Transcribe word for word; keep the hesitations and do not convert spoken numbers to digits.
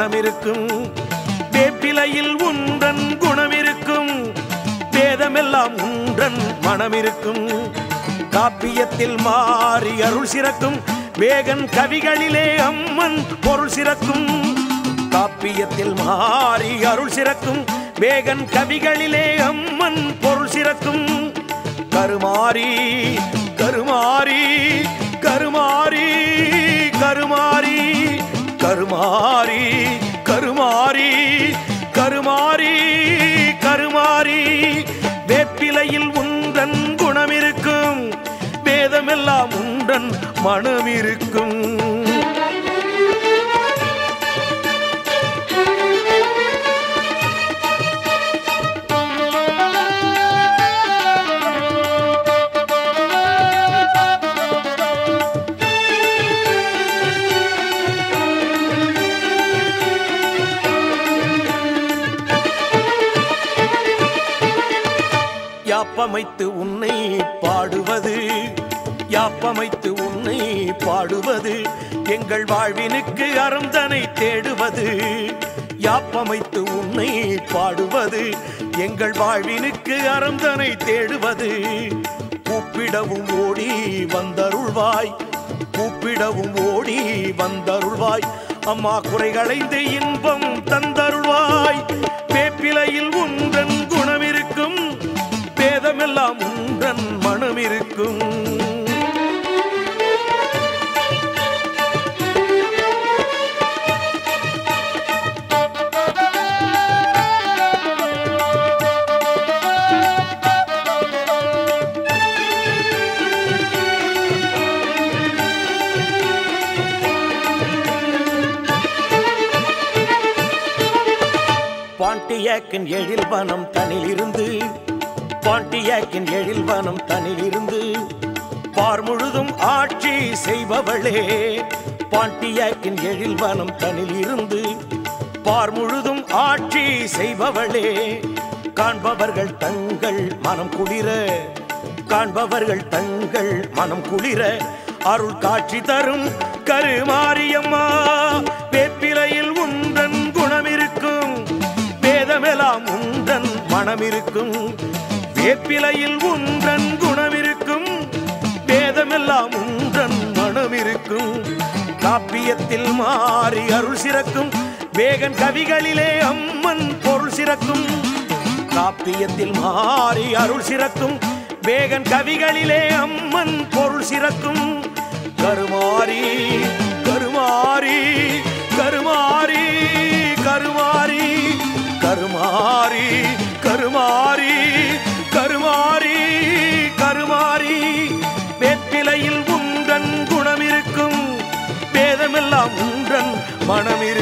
மனமிருக்கும். வேப்பிலையில் உன்றன் குணமிருக்கும். வேதமெல்லாம் உன்றன் மனமிருக்கும். காப்பியத்தில் மாறி அருள் சிறக்கும். வேகன் கவிகளிலே அம்மன் பொருள் சிறக்கும். காப்பியத்தில் மாறி அருள் சிறக்கும். வேகன் கவிகளிலே அம்மன் பொருள் சிறக்கும். கருமாரி கருமாரி கருமாரி கருமாரி கருமாரி கருமாரி கருமாரி கருமாரி. வேப்பிலையில் உன்றன் குணமிருக்கும். வேதமெல்லாம் உன்றன் மனமிருக்கும். யாப்பமைத்து உன்னை பாடுவது யாப்பமைத்து உன்னை பாடுவது எங்கள் வாழ்வினுக்கு அறந்தனை தேடுவது. யாப்பமைத்து உன்னை பாடுவது எங்கள் வாழ்வினுக்கு அறந்தனை தேடுவது. கூப்பிடவும் ஓடி வந்தருள்வாய். கூப்பிடவும் ஓடி வந்தருள்வாய். அம்மா குறைகளைந்து இன்பம் தந்தருள்வாய். வேப்பிலையில் உன்றன் குணமிருக்கும். வேதமெல்லாம் உன்றன் மனமிருக்கும். பாண்டியாக்கின் எழில் வனம் தனிலிருந்து பாண்டியாக்கின் எழில் வனம் தனிலிருந்து பார் முழுதும் ஆட்சி செய்பவளே. பாண்டியாக்கின் எழில் வனம் தனிலிருந்து பார் முழுதும் ஆட்சி செய்பவளே. காண்பவர்கள் தங்கள் மனம் குளிர காண்பவர்கள் தங்கள் மனம் குளிர அருள் காட்சி தரும் கருமாரியம்மா. வேப்பிலையில் உன்றன் குணமிருக்கும். வேதமெல்லாம் உன்றன் மனமிருக்கும். வேப்பிலையில் உன்றன் குணமிருக்கும். வேதமெல்லாம் உன்றன் மனமிருக்கும். காப்பியத்தில் மாறி அருள் சிறக்கும். வேகன் கவிகளிலே அம்மன் பொருள் சிறக்கும். காப்பியத்தில் மாறி அருள் சிறக்கும். வேகன் கவிகளிலே அம்மன் பொருள் சிறக்கும். கருமாரி கருமாரி கருமாரி கருமாரி கருமாரி கருமாரி கருமாரி கருமாரி. வேப்பிலையில் உன்றன் குணமிருக்கும். வேதமெல்லாம் உன்றன் மனமிருக்கும்.